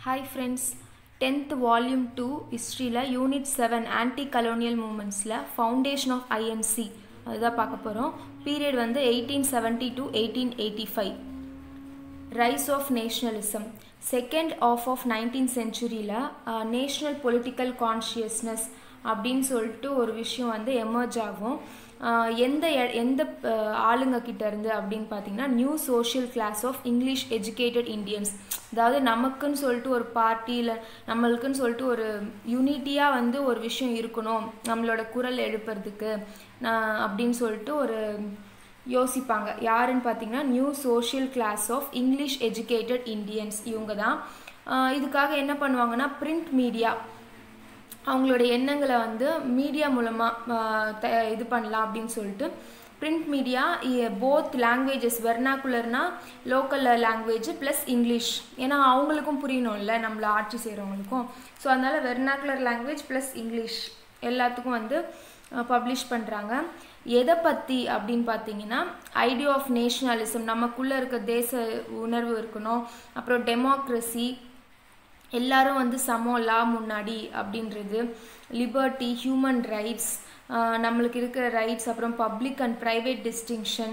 Hi friends, 10th volume 2 history la unit 7 anti-colonial movements la foundation of INC அதுதான் பார்க்க போகிறோம். Period வந்து 1870 to 1885. Rise of nationalism second half 19th சென்ச்சுரியில் national political consciousness அப்படின்னு சொல்லிட்டு ஒரு விஷயம் வந்து எமர்ஜ் ஆகும். எந்த ஆளுங்க கிட்ட இருந்து அப்படின்னு பார்த்தீங்கன்னா new social class of English educated Indians. அதாவது நமக்குன்னு சொல்லிட்டு ஒரு பார்ட்டியில் நம்மளுக்குன்னு சொல்லிட்டு ஒரு யூனிட்டியாக வந்து ஒரு விஷயம் இருக்கணும் நம்மளோட குரல் எழுப்புறதுக்கு அப்படின்னு சொல்லிட்டு ஒரு யோசிப்பாங்க. யாருன்னு பார்த்தீங்கன்னா new social class of English educated Indians. இவங்க தான் இதுக்காக என்ன பண்ணுவாங்கன்னா பிரிண்ட் மீடியா அவங்களுடைய எண்ணங்களை வந்து மீடியா மூலமாக இது பண்ணலாம் அப்படின்னு சொல்லிட்டு பிரிண்ட் மீடியா போத் லாங்குவேஜஸ் வெர்னாக்குலர்னா லோக்கல் லாங்குவேஜ் ப்ளஸ் இங்கிலீஷ், ஏன்னா அவங்களுக்கும் புரியணும்ல நம்மளை ஆட்சி செய்கிறவங்களுக்கும். ஸோ அதனால் வெர்னாக்குலர் லாங்குவேஜ் ப்ளஸ் இங்கிலீஷ் எல்லாத்துக்கும் வந்து பப்ளிஷ் பண்ணுறாங்க. எதை பற்றி அப்படின்னு பார்த்தீங்கன்னா ஐடியா ஆஃப் நேஷ்னலிசம், நமக்குள்ளே இருக்க தேச உணர்வு இருக்கணும், அப்புறம் டெமோக்ரஸி, எல்லாரும் வந்து சமம் லா முன்னாடி அப்படின்றது, லிபர்ட்டி, ஹியூமன் ரைட்ஸ், நம்மளுக்கு இருக்கிற ரைட்ஸ், அப்புறம் public and private distinction,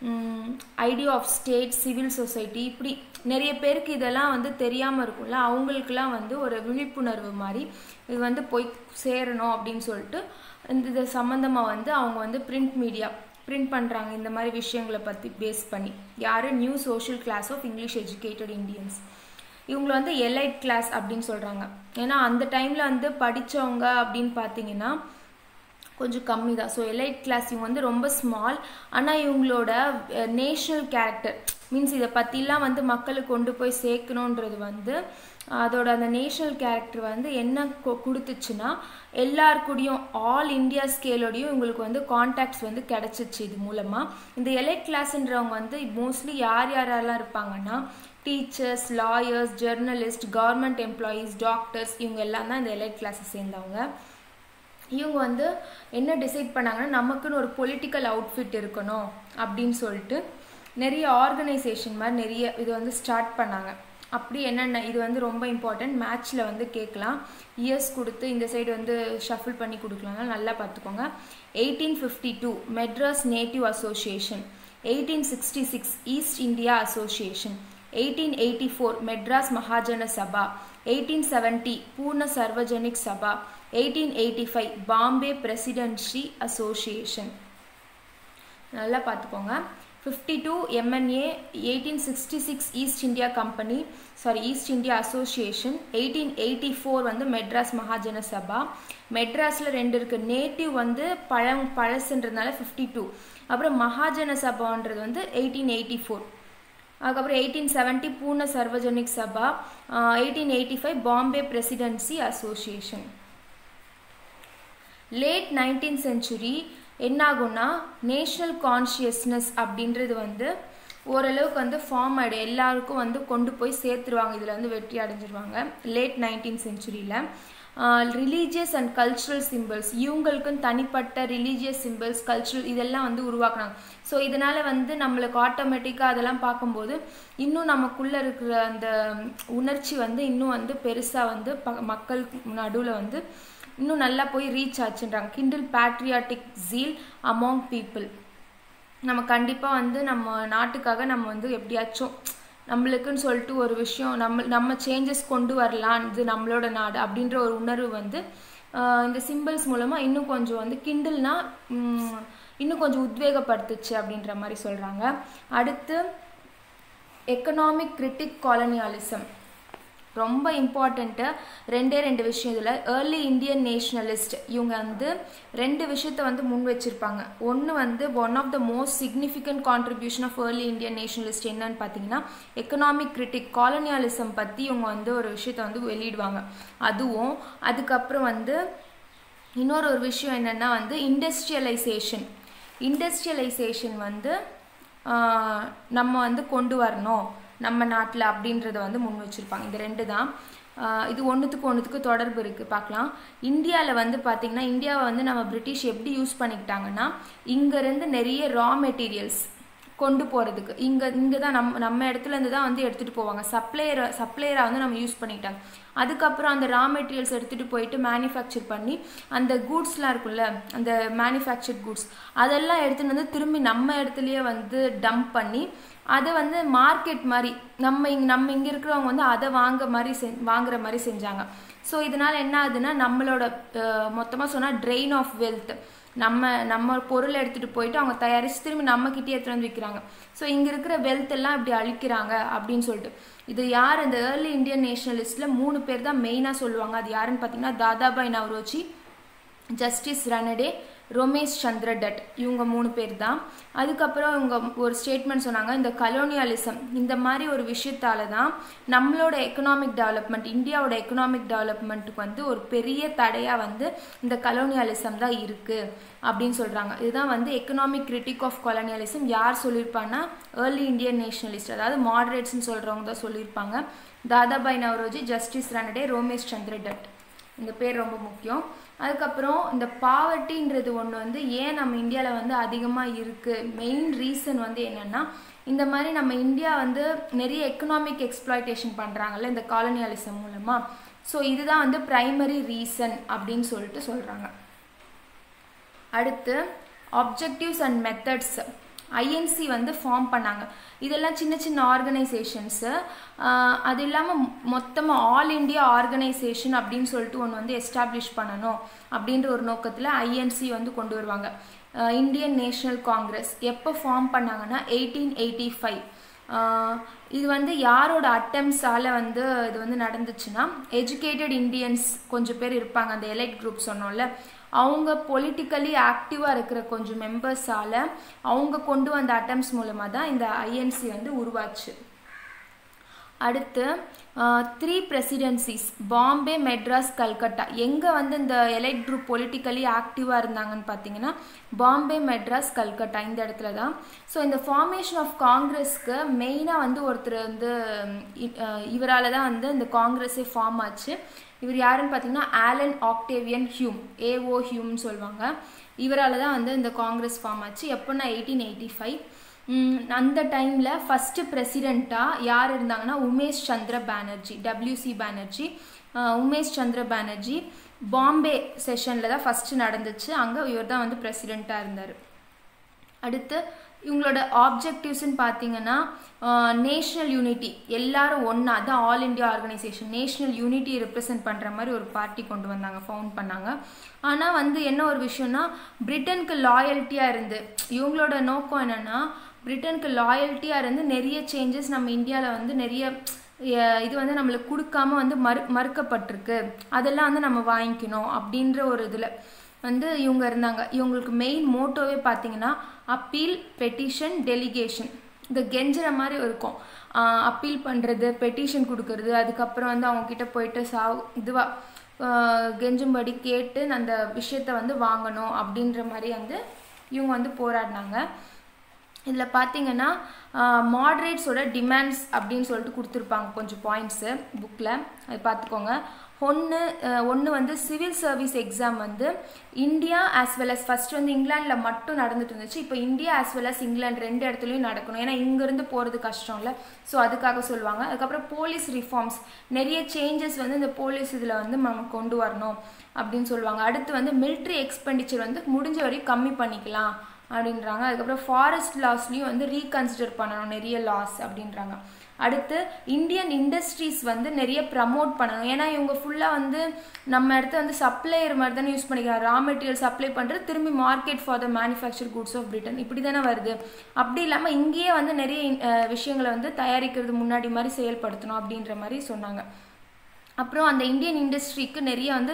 idea of state, civil society, இப்படி நிறைய பேருக்கு இதெல்லாம் வந்து தெரியாமல் இருக்கும்ல, அவங்களுக்கெல்லாம் வந்து ஒரு விழிப்புணர்வு மாதிரி இது வந்து போய் சேரணும் அப்படின்னு சொல்லிட்டு இது சம்மந்தமாக வந்து அவங்க வந்து பிரிண்ட் மீடியா பிரிண்ட் பண்ணுறாங்க. இந்த மாதிரி விஷயங்களை பற்றி பேஸ் பண்ணி யார் new social class of English educated Indians. இவங்களை வந்து எலைட் கிளாஸ் அப்படின்னு சொல்கிறாங்க. ஏன்னா அந்த டைமில் வந்து படித்தவங்க அப்படின்னு பார்த்தீங்கன்னா கொஞ்சம் கம்மி தான். ஸோ எலைட் கிளாஸ் இவங்க வந்து ரொம்ப ஸ்மால். ஆனால் இவங்களோட நேஷ்னல் கேரக்டர் மீன்ஸ் இதை பற்றிலாம் வந்து மக்களுக்கு கொண்டு போய் சேர்க்கணுன்றது வந்து அதோட அந்த நேஷ்னல் கேரக்டர் வந்து என்ன கொடுத்துச்சுன்னா எல்லாருக்கூடையும் ஆல் இண்டியா ஸ்கேலோடையும் இவங்களுக்கு வந்து கான்டாக்ட்ஸ் வந்து கிடச்சிச்சு. இது மூலமாக இந்த எலைட் கிளாஸ்ன்றவங்க வந்து மோஸ்ட்லி யாரெல்லாம் இருப்பாங்கன்னா teachers, lawyers, journalist, government employees, doctors, இவங்க எல்லாம் தான் இந்த எலைட் கிளாஸை சேர்ந்தவங்க. இவங்க வந்து என்ன டிசைட் பண்ணாங்கன்னா நமக்குன்னு ஒரு பொலிட்டிக்கல் அவுட்ஃபிட் இருக்கணும் அப்படின்னு சொல்லிட்டு நிறைய ஆர்கனைசேஷன் மாதிரி நிறைய இது வந்து ஸ்டார்ட் பண்ணாங்க. அப்படி என்னென்ன இது வந்து ரொம்ப இம்பார்ட்டன்ட், மேட்ச்சில் வந்து கேட்கலாம், இயர்ஸ் கொடுத்து இந்த சைடு வந்து ஷஃபிள் பண்ணி கொடுக்கலாங்க, நல்லா பார்த்துக்கோங்க. 1852 Madras native association, 1866 East India association, 1884 Madras Mahajana Sabha, 1870 Poona Sarvajanik Sabha, 1885 Bombay presidency association. நல்லா பார்த்துக்கோங்க. 52 MNA, 1866 East India company East India association, 1884 வந்து மெட்ராஸ் மகாஜன சபா. மெட்ராஸில் ரெண்டு இருக்குது, நேட்டிவ் வந்து பழசுன்றதுனால 52, அப்புறம் மகாஜன சபான்றது வந்து 1884. அதுக்கப்புறம் 1870 Poona Sarvajanik Sabha, 1885 Bombay presidency association. Late 19th century என்னாகும்னா நேஷ்னல் கான்ஷியஸ்னஸ் அப்படின்றது வந்து ஓரளவுக்கு வந்து ஃபார்ம் ஆகிடும், எல்லாருக்கும் வந்து கொண்டு போய் சேர்த்துருவாங்க, இதில் வந்து வெற்றி அடைஞ்சிருவாங்க. லேட் 19th சென்ச்சுரியில் ரிலீஜியஸ் அண்ட் கல்ச்சுரல் சிம்பிள்ஸ், இவங்களுக்குன்னு தனிப்பட்ட ரிலீஜியஸ் சிம்பிள்ஸ், கல்ச்சுரல் இதெல்லாம் வந்து உருவாக்குனாங்க. ஸோ இதனால் வந்து நம்மளுக்கு ஆட்டோமேட்டிக்காக அதெல்லாம் பார்க்கும்போது இன்னும் நமக்குள்ளே இருக்கிற அந்த உணர்ச்சி வந்து இன்னும் வந்து பெருசாக வந்து மக்கள் நடுவில் வந்து இன்னும் நல்லா போய் ரீச் ஆச்சுன்றாங்க. Kindle patriotic zeal among people. நம்ம கண்டிப்பாக வந்து நம்ம நாட்டுக்காக நம்ம வந்து எப்படியாச்சும் நம்மளுக்குன்னு சொல்லிட்டு ஒரு விஷயம் நம்ம சேஞ்சஸ் கொண்டு வரலாம், இது நம்மளோட நாடு அப்படின்ற ஒரு உணர்வு வந்து இந்த சிம்பிள்ஸ் மூலமாக இன்னும் கொஞ்சம் வந்து கிண்டில்னா இன்னும் கொஞ்சம் உத்வேகப்படுத்துச்சு அப்படின்ற மாதிரி சொல்கிறாங்க. அடுத்து எக்கனாமிக் கிரிட்டிக் காலனியாலிசம், ரொம்ப இம்பார்ட்டண்ட்டு. ரெண்டு விஷயம் இதில். ஏர்லி இந்தியன் நேஷ்னலிஸ்ட் இவங்க வந்து ரெண்டு விஷயத்தை வந்து முன் வச்சுருப்பாங்க. ஒன்று வந்து one of the most significant contribution of early Indian nationalist என்னன்னு பார்த்தீங்கன்னா எக்கனாமிக் கிரிட்டிக் காலனியாலிசம் பற்றி இவங்க வந்து ஒரு விஷயத்தை வந்து வெளியிடுவாங்க. அதுவும் அதுக்கப்புறம் வந்து இன்னொரு விஷயம் என்னென்னா வந்து இண்டஸ்ட்ரியலைசேஷன் வந்து நம்ம வந்து கொண்டு வரணும் நம்ம நாட்டில் அப்படின்றத வந்து முன் வச்சுருப்பாங்க. இந்த ரெண்டு தான். இது ஒன்றுத்துக்கு தொடர்பு இருக்குது, பார்க்கலாம். இந்தியாவில் வந்து பார்த்திங்கன்னா இந்தியாவை வந்து நம்ம பிரிட்டிஷ் எப்படி யூஸ் பண்ணிக்கிட்டாங்கன்னா இங்கேருந்து நிறைய ரா மெட்டீரியல்ஸ் கொண்டு போகிறதுக்கு. இங்கே தான் நம்ம இடத்துலேருந்து தான் வந்து எடுத்துகிட்டு போவாங்க. சப்ளையரை வந்து நம்ம யூஸ் பண்ணிட்டாங்க. அதுக்கப்புறம் அந்த ரா மெட்டீரியல்ஸ் எடுத்துகிட்டு போயிட்டு மேனுஃபேக்சர் பண்ணி அந்த கூட்ஸ்லாம் இருக்குல்ல, அந்த மேனுஃபேக்சர்ட் கூட்ஸ் அதெல்லாம் எடுத்துகிட்டு வந்து திரும்பி நம்ம இடத்துலையே வந்து டம்ப் பண்ணி அதை வந்து மார்க்கெட் மாதிரி நம்ம இங்கே இருக்கிறவங்க வந்து அதை வாங்குற மாதிரி செஞ்சாங்க. ஸோ இதனால் என்ன ஆகுதுன்னா நம்மளோட மொத்தமாக சொன்னால் ட்ரெயின் ஆஃப் வெல்த், நம்ம பொருளை எடுத்துகிட்டு போயிட்டு அவங்க தயாரித்து திரும்பி நம்மக்கிட்டே எடுத்துகிட்டு வந்து விற்கிறாங்க. ஸோ இங்கே இருக்கிற வெல்த் எல்லாம் இப்படி அழிக்கிறாங்க அப்படின்னு சொல்லிட்டு. இது யார் இந்த ஏர்லி இந்தியன் நேஷனலிஸ்டில் 3 பேர் தான் மெயினாக சொல்லுவாங்க. அது யாருன்னு பார்த்தீங்கன்னா தாதாபாய் நவ்ரோஜி, ஜஸ்டிஸ் ரனடே, ரோமேஷ் சந்திர டட், இவங்க 3 பேர் தான். அதுக்கப்புறம் இவங்க ஒரு ஸ்டேட்மெண்ட் சொன்னாங்க, இந்த கலோனியலிசம் இந்த மாதிரி ஒரு விஷயத்தால தான் நம்மளோட எக்கனாமிக் டெவலப்மெண்ட், இந்தியாவோட எக்கனாமிக் டெவலப்மெண்ட்டுக்கு வந்து ஒரு பெரிய தடையாக வந்து இந்த கலோனியலிசம் தான் இருக்குது அப்படின்னு சொல்கிறாங்க. இதுதான் வந்து எக்கனாமிக் கிரிட்டிக் ஆஃப் கொலோனியலிசம் யார் சொல்லியிருப்பாங்கன்னா ஏர்லி இந்தியன் நேஷனலிஸ்ட், அதாவது மாடரேட்ஸ்ன்னு சொல்கிறவங்க தான் சொல்லியிருப்பாங்க. தாதாபாய் நவ்ரோஜி, ஜஸ்டிஸ் ரனடே, ரோமேஷ் சந்திர டட், இந்த பேர் ரொம்ப முக்கியம். அதுக்கப்புறம் இந்த பாவர்ட்டின்றது ஒன்று வந்து ஏன் நம்ம இந்தியாவில் வந்து அதிகமாக இருக்குது, மெயின் ரீசன் வந்து என்னென்னா இந்த மாதிரி நம்ம இந்தியா வந்து நிறைய எக்கனாமிக் எக்ஸ்ப்ளாய்டேஷன் பண்ணுறாங்கல்ல இந்த காலனியலிசம் மூலமாக. ஸோ இதுதான் வந்து ப்ரைமரி ரீசன் அப்படின்னு சொல்லிட்டு சொல்கிறாங்க. அடுத்து ஆப்ஜெக்டிவ்ஸ் அண்ட் மெத்தட்ஸ். ஐஎன்சி வந்து ஃபார்ம் பண்ணாங்க. இதெல்லாம் சின்ன சின்ன ஆர்கனைசேஷன்ஸு. அது இல்லாமல் மொத்தமாக ஆல் இண்டியா ஆர்கனைசேஷன் அப்படின்னு சொல்லிட்டு ஒன்று வந்து எஸ்டாப்ளிஷ் பண்ணணும் அப்படின்ற ஒரு நோக்கத்தில் ஐஎன்சி வந்து கொண்டு வருவாங்க. இந்தியன் நேஷனல் காங்கிரஸ் எப்போ ஃபார்ம் பண்ணாங்கன்னா 1885. இது வந்து யாரோட அட்டம்ஸால் வந்து இது வந்து நடந்துச்சுன்னா எஜுகேட்டட் இண்டியன்ஸ் கொஞ்சம் பேர் இருப்பாங்க, அந்த எலைட் குரூப் சொன்னோம்ல, அவங்க பொலிட்டிக்கலி ஆக்டிவாக இருக்கிற கொஞ்சம் மெம்பர்ஸால் அவங்க கொண்டு வந்த அட்டம்ஸ் மூலமாக தான் இந்த ஐஎன்சி வந்து உருவாச்சு. அடுத்து 3 பிரசிடென்சிஸ், பாம்பே, மெட்ராஸ், கல்கட்டா. எங்கே வந்து இந்த எலைட் குரூப் பொலிட்டிக்கலி ஆக்டிவாக இருந்தாங்கன்னு பார்த்தீங்கன்னா பாம்பே, மெட்ராஸ், கல்கட்டா இந்த இடத்துல தான். ஸோ இந்த ஃபார்மேஷன் ஆஃப் காங்கிரஸ்க்கு மெயினாக வந்து ஒருத்தர் வந்து இவரால் தான் வந்து இந்த காங்கிரஸே ஃபார்ம் ஆச்சு. இவர் யாருன்னு பார்த்தீங்கன்னா ஆலன் ஆக்டேவியன் ஹியூம், ஏஓ ஹியூம்னு சொல்லுவாங்க. இவரால் தான் வந்து இந்த காங்கிரஸ் ஃபார்ம் ஆச்சு. எப்போன்னா 1885. அந்த டைமில் ஃபஸ்ட்டு பிரசிடெண்ட்டாக யார் இருந்தாங்கன்னா உமேஷ் சந்திர பானர்ஜி, WC பானர்ஜி. உமேஷ் சந்திர பானர்ஜி பாம்பே செஷனில் தான் ஃபஸ்ட்டு நடந்துச்சு. அங்கே இவர் தான் வந்து பிரசிடெண்ட்டாக இருந்தார். அடுத்து இவங்களோட ஆப்ஜெக்டிவ்ஸ்ன்னு பார்த்தீங்கன்னா நேஷ்னல் யூனிட்டி, எல்லாரும் ஒன்றா தான் all India organisation, national unity represent பண்ணுற மாதிரி ஒரு பார்ட்டி கொண்டு வந்தாங்க, ஃபவுண்ட் பண்ணாங்க. ஆனால் வந்து என்ன ஒரு விஷயம்னா பிரிட்டனுக்கு லாயல்ட்டியாக இருந்து, இவங்களோட நோக்கம் என்னென்னா பிரிட்டனுக்கு லாயல்ட்டியாக இருந்து நிறைய சேஞ்சஸ் நம்ம இந்தியாவில் வந்து நிறைய இது வந்து நம்மளுக்கு கொடுக்காம வந்து மறுக்கப்பட்டிருக்கு, அதெல்லாம் வந்து நம்ம வாங்கிக்கணும் அப்படின்ற ஒரு இதில் வந்து இவங்க இருந்தாங்க. இவங்களுக்கு மெயின் மோட்டோவே பார்த்தீங்கன்னா அப்பீல், பெட்டிஷன், டெலிகேஷன். இந்த கெஞ்சுற மாதிரி இருக்கும், அப்பீல் பண்ணுறது, பெட்டிஷன் கொடுக்கறது, அதுக்கப்புறம் வந்து அவங்கக்கிட்ட போயிட்டு கெஞ்சும்படி கேட்டு அந்த விஷயத்தை வந்து வாங்கணும் அப்படின்ற மாதிரி வந்து இவங்க வந்து போராடினாங்க. இதில் பார்த்தீங்கன்னா மாடரேட்ஸோட டிமாண்ட்ஸ் அப்படின்னு சொல்லிட்டு கொடுத்துருப்பாங்க கொஞ்சம் பாயிண்ட்ஸு புக்கில், அது பார்த்துக்கோங்க. ஒன்று வந்து சிவில் சர்வீஸ் எக்ஸாம் வந்து India as well as first வந்து இங்கிலாண்டில் மட்டும் நடந்துட்டு இருந்துச்சு. இப்போ India as well as England 2 இடத்துலையும் நடக்கணும், ஏன்னா இங்கேருந்து போகிறது கஷ்டம் இல்லை. ஸோ அதுக்காக சொல்லுவாங்க. அதுக்கப்புறம் போலீஸ் ரிஃபார்ம்ஸ், நிறைய சேஞ்சஸ் வந்து இந்த போலீஸ் இதில் வந்து நம்ம கொண்டு வரணும் அப்படின்னு சொல்லுவாங்க. அடுத்து வந்து மிலிட்ரி எக்ஸ்பெண்டிச்சர் வந்து முடிஞ்ச வரைக்கும் கம்மி பண்ணிக்கலாம் அப்படின்றாங்க. அதுக்கப்புறம் ஃபாரஸ்ட் லாஸ்லையும் வந்து ரீகன்சிடர் பண்ணணும் நிறைய லாஸ் அப்படின்றாங்க. அடுத்து இந்தியன் இண்டஸ்ட்ரீஸ் வந்து நிறைய ப்ரமோட் பண்ணணும், ஏன்னா இவங்க ஃபுல்லாக வந்து நம்ம இடத்த வந்து சப்ளையர் மாதிரி தானே யூஸ் பண்ணிக்கிறாங்க. ரா மெட்டீரியல் சப்ளை பண்ணுறது, திரும்பி market for the manufacture goods of Britain, இப்படி தானே வருது. அப்படி இல்லாமல் இங்கேயே வந்து நிறைய விஷயங்களை வந்து தயாரிக்கிறது முன்னாடி மாதிரி செயல்படுத்தணும் அப்படின்ற மாதிரி சொன்னாங்க. அப்புறம் அந்த இந்தியன் இண்டஸ்ட்ரிக்கு நிறைய வந்து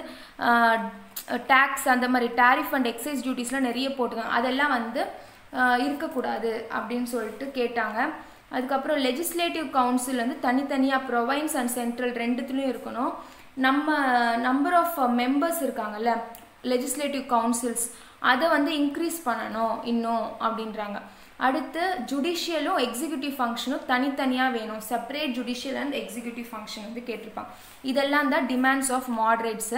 டேக்ஸ், அந்த மாதிரி டேரிஃப் அண்ட் எக்ஸைஸ் டியூட்டிஸ்லாம் நிறைய போட்டுருக்காங்க, அதெல்லாம் வந்து இருக்கக்கூடாது அப்படின்னு சொல்லிட்டு கேட்டாங்க. அதுக்கப்புறம் லெஜிஸ்லேட்டிவ் கவுன்சில் வந்து தனித்தனியாக ப்ரொவைன்ஸ் அண்ட் சென்ட்ரல் ரெண்டுத்துலையும் இருக்கணும். நம்ம நம்பர் ஆஃப் மெம்பர்ஸ் இருக்காங்கல்ல லெஜிஸ்லேட்டிவ் கவுன்சில்ஸ், அதை வந்து இன்க்ரீஸ் பண்ணணும் இன்னும் அப்படின்றாங்க. அடுத்து ஜுடிஷியலும் எக்ஸிக்யூட்டிவ் ஃபங்க்ஷனும் தனித்தனியாக வேணும், separate judicial and executive function வந்து கேட்டிருப்பாங்க. இதெல்லாம் தான் டிமாண்ட்ஸ் ஆஃப் மாடரேட்ஸு.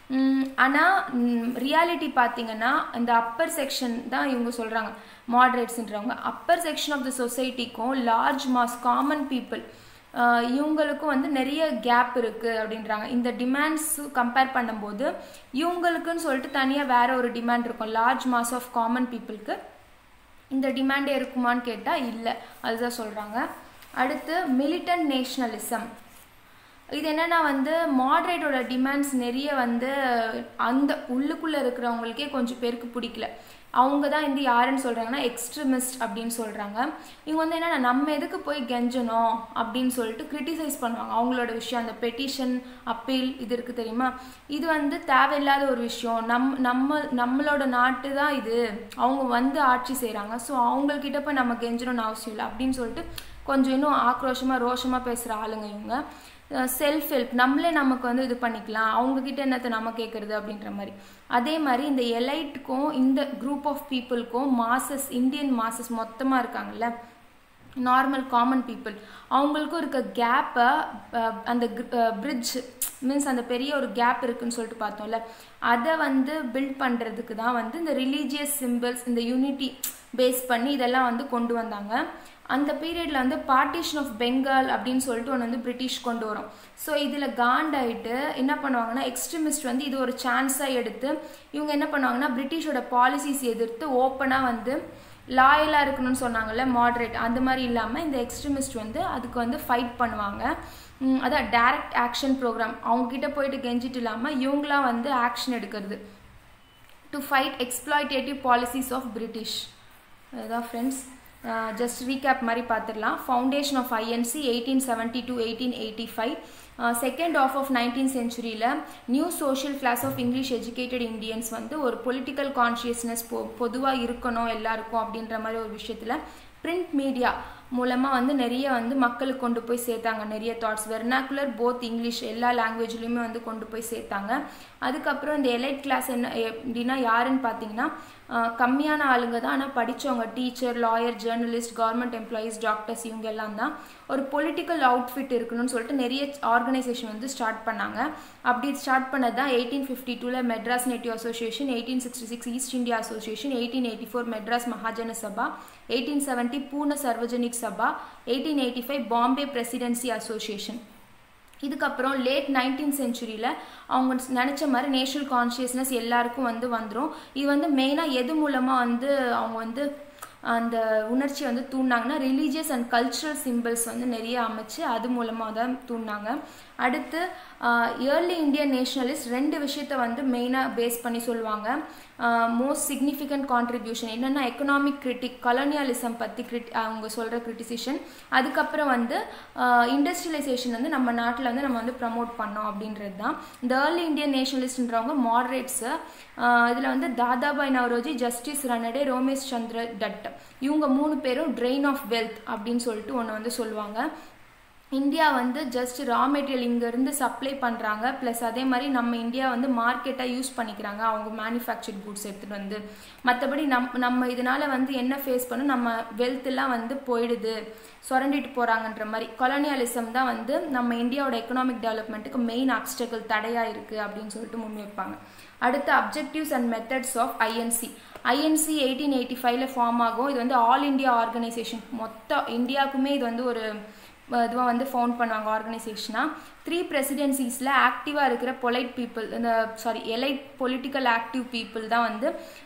ஆனால் ரியாலிட்டி பார்த்தீங்கன்னா இந்த அப்பர் செக்ஷன் தான் இவங்க சொல்கிறாங்க மாடரேட்ஸ்ன்றவங்க. அப்பர் செக்ஷன் ஆஃப் த சொசைட்டிக்கும் லார்ஜ் மாஸ் காமன் பீப்புள் இவங்களுக்கும் வந்து நிறைய கேப் இருக்குது அப்படின்றாங்க. இந்த டிமாண்ட்ஸ் கம்பேர் பண்ணும்போது இவங்களுக்குன்னு சொல்லிட்டு தனியாக வேற ஒரு டிமாண்ட் இருக்கும். லார்ஜ் மாஸ் ஆஃப் காமன் பீப்புளுக்கு இந்த டிமாண்டே இருக்குமான்னு கேட்டால் இல்லை, அதுதான் சொல்கிறாங்க. அடுத்து மிலிட்டன்ட் நேஷ்னலிசம். இது என்னென்னா வந்து மாடரேட்டோட டிமாண்ட்ஸ் நிறைய வந்து அந்த உள்ளுக்குள்ளே இருக்கிறவங்களுக்கே கொஞ்சம் பேருக்கு பிடிக்கல. அவங்க தான் வந்து யாருன்னு சொல்கிறாங்கன்னா எக்ஸ்ட்ரீமிஸ்ட் அப்படின்னு சொல்கிறாங்க. இவங்க வந்து என்னென்னா நம்ம எதுக்கு போய் கெஞ்சணும் அப்படின்னு சொல்லிட்டு கிரிட்டிசைஸ் பண்ணுவாங்க அவங்களோட விஷயம். அந்த பெட்டிஷன் அப்பீல் இது இருக்குது தெரியுமா, இது வந்து தேவையில்லாத ஒரு விஷயம். நம்மளோட நாட்டு தான் இது, அவங்க வந்து ஆட்சி செய்கிறாங்க, ஸோ அவங்கக்கிட்ட போய் நம்ம கெஞ்சணும்னு அவசியம் இல்லை அப்படின்னு சொல்லிட்டு கொஞ்சம் இன்னும் ஆக்ரோஷமாக ரோஷமாக பேசுகிற ஆளுங்க இவங்க. செல்ஃப் ஹெல்ப், நம்மளே நமக்கு வந்து இது பண்ணிக்கலாம், அவங்கக்கிட்ட என்னத்தை நம்ம கேட்குறது அப்படின்ற மாதிரி. அதே மாதிரி இந்த எலைட்டுக்கும் இந்த குரூப் ஆஃப் பீப்புளுக்கும் மாசஸ், இந்தியன் மாசஸ் மொத்தமாக இருக்காங்கல்ல, நார்மல் காமன் பீப்புள், அவங்களுக்கும் இருக்க கேப்பை அந்த பிரிட்ஜ் மீன்ஸ் அந்த பெரிய ஒரு கேப் இருக்குன்னு சொல்லிட்டு பார்த்தோம்ல, அதை வந்து பில்ட் பண்ணுறதுக்கு தான் வந்து இந்த ரிலீஜியஸ் சிம்பிள்ஸ், இந்த யூனிட்டி பேஸ் பண்ணி இதெல்லாம் வந்து கொண்டு வந்தாங்க. அந்த பீரியடில் வந்து பார்ட்டிஷன் ஆஃப் பெங்கால் அப்படின்னு சொல்லிட்டு ஒன்று வந்து பிரிட்டிஷ் கொண்டு வரும். ஸோ இதில் காண்டாயிட்டு என்ன பண்ணுவாங்கன்னா எக்ஸ்ட்ரீமிஸ்ட் வந்து இது ஒரு சான்ஸாக எடுத்து இவங்க என்ன பண்ணுவாங்கன்னா பிரிட்டிஷோட பாலிசிஸ் எதிர்த்து ஓப்பனாக வந்து லாயலாக இருக்கணும்னு சொன்னாங்கல்ல மாடரேட், அந்த மாதிரி இல்லாமல் இந்த எக்ஸ்ட்ரீமிஸ்ட் வந்து அதுக்கு வந்து ஃபைட் பண்ணுவாங்க. அதான் டைரக்ட் ஆக்ஷன் ப்ரோக்ராம், அவங்ககிட்ட போயிட்டு கெஞ்சிட்டு இல்லாமல் இவங்களாம் வந்து ஆக்ஷன் எடுக்கிறது to fight exploitative policies of British. அதுதான் ஃப்ரெண்ட்ஸ், ஜஸ்ட் ரீகேப் மாதிரி பார்த்துடலாம். Foundation of INC 1870 to 1885. Second half 19th centuryல new social class of English educated Indians வந்து ஒரு பொலிட்டிக்கல் கான்ஷியஸ்னஸ் பொதுவாக இருக்கணும் எல்லாருக்கும் அப்படின்ற மாதிரி ஒரு விஷயத்தில் பிரிண்ட் மீடியா மூலமாக வந்து நிறைய வந்து மக்களுக்கு கொண்டு போய் சேர்த்தாங்க. நிறைய தாட்ஸ் வெர்னாக்குலர் போத் இங்கிலீஷ் எல்லா லாங்குவேஜ்லேயுமே வந்து கொண்டு போய் சேர்த்தாங்க. அதுக்கப்புறம் இந்த எலைட் கிளாஸ் என்ன எப்படின்னா யாருன்னு பார்த்தீங்கன்னா கம்மியான ஆளுங்க தான், ஆனால் படித்தவங்க teacher, lawyer, journalist, government employees, doctors இவங்க எல்லாம் தான். ஒரு பொலிட்டிக்கல் அவுட்ஃபிட் இருக்கணும்னு சொல்லிட்டு நிறைய ஆர்கனைசேஷன் வந்து ஸ்டார்ட் பண்ணாங்க. அப்படி ஸ்டார்ட் பண்ணது தான் 1852 Madras native association, 1866 East India association, 1884 Madras Mahajana Sabha, 1870 Poona Sarvajanik Sabha, 1885 Bombay presidency association. இதுக்கப்புறம் லேட் 19th centuryல அவங்க நினச்ச மாதிரி நேஷனல் கான்ஷியஸ்னஸ் எல்லாருக்கும் வந்து வந்துடும். இது வந்து மெயினாக எது மூலமாக வந்து அவங்க வந்து அந்த உணர்ச்சி வந்து தூண்டினாங்கன்னா ரிலீஜியஸ் அண்ட் கல்ச்சுரல் சிம்பிள்ஸ் வந்து நிறைய அமைச்சு அது மூலமாக தான் தூண்டினாங்க. அடுத்து ஏர்லி இந்தியன் நேஷனலிஸ்ட் ரெண்டு விஷயத்தை வந்து மெயினாக பேஸ் பண்ணி சொல்லுவாங்க. மோஸ்ட் சிக்னிஃபிகண்ட் கான்ட்ரிபியூஷன் என்னென்னா எக்கனாமிக் கிரிட்டிக், கலோனியலிசம் பற்றி அவங்க சொல்கிற கிரிட்டிசிஷன். அதுக்கப்புறம் வந்து இண்டஸ்ட்ரியலைசேஷன் வந்து நம்ம நாட்டில் வந்து நம்ம வந்து ப்ரமோட் பண்ணோம் அப்படின்றது தான். இந்த ஏர்லி இந்தியன் நேஷனலிஸ்ட்ன்றவங்க மாடரேட்ஸு. இதில் வந்து தாதாபாய் நவரோஜி, ஜஸ்டிஸ் ரனடே, ரோமேஷ் சந்திர டட் இவங்க 3 பேரும் ட்ரெயின் ஆஃப் வெல்த் அப்படின்னு சொல்லிட்டு ஒன்று வந்து சொல்லுவாங்க. இந்தியா வந்து ஜஸ்ட் ரா மெட்டீரியல் இங்கேருந்து சப்ளை பண்ணுறாங்க, ப்ளஸ் அதே மாதிரி நம்ம இந்தியா வந்து மார்க்கெட்டாக யூஸ் பண்ணிக்கிறாங்க அவங்க மேனுஃபேக்சர்ட் குட்ஸ் எடுத்துகிட்டு வந்து. மற்றபடி நம்ம இதனால் வந்து என்ன ஃபேஸ் பண்ணணும், நம்ம வெல்த்லாம் வந்து போயிடுது, சுரண்டிட்டு போகிறாங்கன்ற மாதிரி. கொலோனியலிசம் தான் வந்து நம்ம இந்தியாவோட எக்கனாமிக் டெவலப்மெண்ட்டுக்கு மெயின் ஆப்ஸ்டக்கிள் தடையாக இருக்குது அப்படின்னு சொல்லிட்டு முன்வைப்பாங்க. அடுத்து objectives and methods of INC. INC 1885 form ஆகும். இது வந்து ஆல் இண்டியா ஆர்கனைசேஷன், மொத்த இந்தியாவுக்குமே இது வந்து ஒரு இதுவாக வந்து ஃபவுண்ட் பண்ணுவாங்க ஆர்கனைசேஷனாக. 3 presidencies ஆக்டிவாக இருக்கிற பொலைட் பீப்புள், இந்த எலைட் பொலிட்டிக்கல் ஆக்டிவ் பீப்புள் தான் வந்து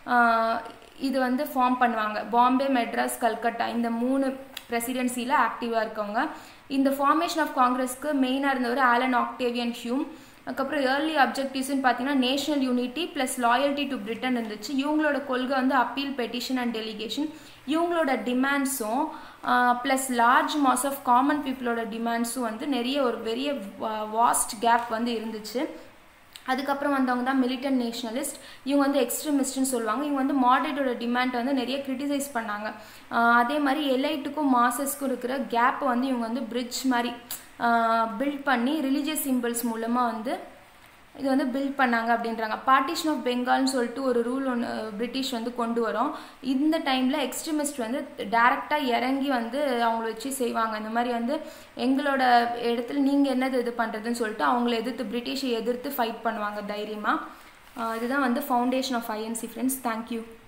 இது வந்து ஃபார்ம் பண்ணுவாங்க. பாம்பே, மெட்ராஸ், கல்கட்டா இந்த 3 presidencyல ஆக்டிவாக இருக்கவங்க. இந்த ஃபார்மேஷன் ஆஃப் காங்கிரஸ்க்கு மெயினாக இருந்தவர் ஆலன் ஆக்டேவியன் ஹியூம். அதுக்கப்புறம் ஏர்லி அப்ஜெக்டிவ்ஸ்ன்னு பார்த்தீங்கன்னா national unity plus loyalty to Britain இருந்துச்சு. இவங்களோட கொள்கை வந்து அப்பீல், பெட்டிஷன் அண்ட் டெலிகேஷன். இவங்களோட டிமாண்ட்ஸும் plus large mass of common பீப்புளோட டிமாண்ட்ஸும் வந்து நிறைய ஒரு பெரிய வாஸ்ட் கேப் வந்து இருந்துச்சு. அதுக்கப்புறம் வந்தவங்க தான் மிலிட்டன்ட் நேஷனலிஸ்ட். இவங்க வந்து எக்ஸ்ட்ரீமிஸ்ட்னு சொல்லுவாங்க. இவங்க வந்து மாடரேட்டோட டிமாண்ட் வந்து நிறைய கிரிட்டிசைஸ் பண்ணாங்க. அதே மாதிரி எலைட்டுக்கும் மாசஸ்க்கும் இருக்கிற கேப்பை வந்து இவங்க வந்து பிரிட்ஜ் மாதிரி பில்ட் பண்ணி ரிலீஜியஸ் சிம்பிள்ஸ் மூலமாக வந்து இது வந்து பில்ட் பண்ணாங்க அப்படின்றாங்க. பார்ட்டிஷன் ஆஃப் பெங்கால்னு சொல்லிட்டு ஒரு ரூல் ஒன்று பிரிட்டிஷ் வந்து கொண்டு வரும். இந்த டைமில் எக்ஸ்ட்ரீமிஸ்ட் வந்து டேரெக்டாக இறங்கி வந்து அவங்கள வச்சு செய்வாங்க. இந்த மாதிரி வந்து எங்களோட இடத்துல நீங்கள் என்னது இது பண்ணுறதுன்னு சொல்லிட்டு அவங்கள எதிர்த்து பிரிட்டிஷை எதிர்த்து ஃபைட் பண்ணுவாங்க தைரியமாக. இதுதான் வந்து foundation of INC friends. Thank you.